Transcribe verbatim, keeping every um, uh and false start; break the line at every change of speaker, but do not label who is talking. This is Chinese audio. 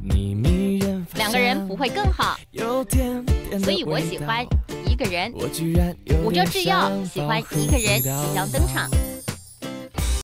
两个人不会更好，所以我喜欢一个人。我叫制药，喜欢一个人即将登场。